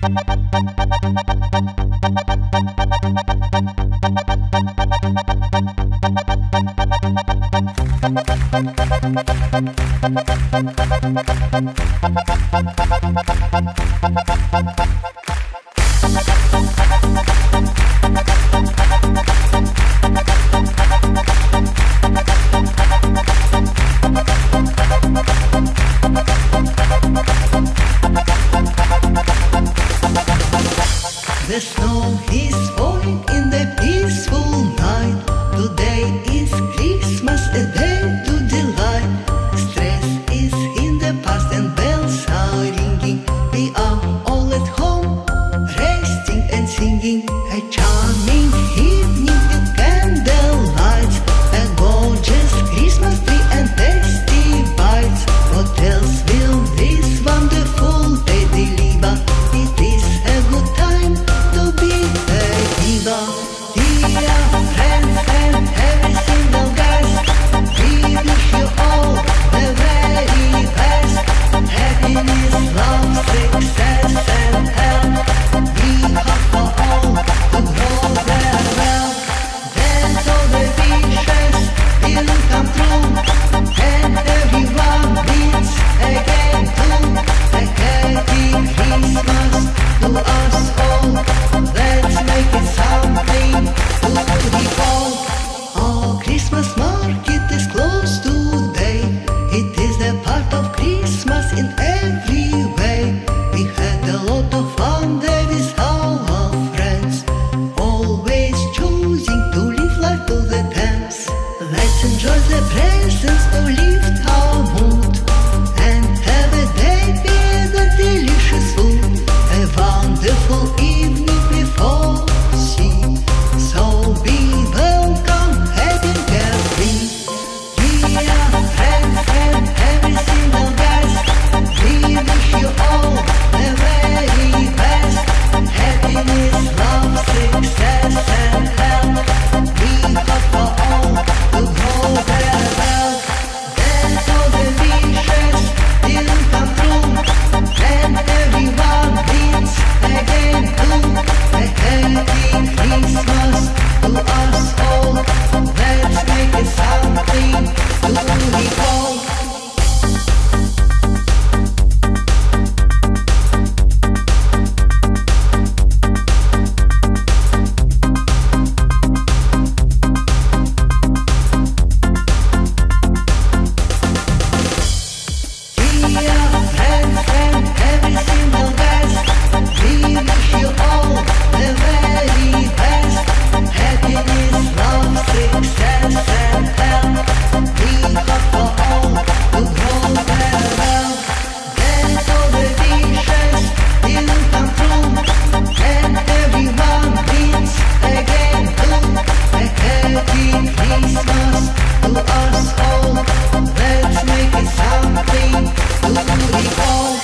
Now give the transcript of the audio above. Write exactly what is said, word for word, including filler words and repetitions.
The snow is falling in the peaceful night. Today is Christmas, a day to delight. Stress is in the past and bells are ringing. We are all at home, resting and singing. A charming evening with candle lights, a gorgeous Christmas tree and tasty bites. What else will this wonderful day deliver? It is a good time to be a diva. Dear friends and every single guest, we wish you all the very best. Happiness, love, success and health. We hope for all to grow very well. Then all the wishes will come true, and everyone meets again too. A happy Christmas to us all. Let's make it something to recall. Our Christmas market is closed today. It is a part of Christmas in every way. We had a lot of fun there with all our friends, always choosing to live life to the dance. Let's enjoy the presents to lift our mood and have a day with a delicious food. A wonderful evening we foresee, so be welcome, happy and carefree. Dear friends and every single guest, we wish you all the very best. Happiness, love, success and health. We hope for all to grow very well. Then all the wishes will come true, and everyone meets again too. A happy Christmas to us all. Let's make it something to recall. Dear friends and every single guest, we wish you all the very best. Happiness, love, success and health. We hope for all to grow very well. Then all the wishes will come true, and everyone meets again too. A happy Christmas to us all. Let's make it something to recall.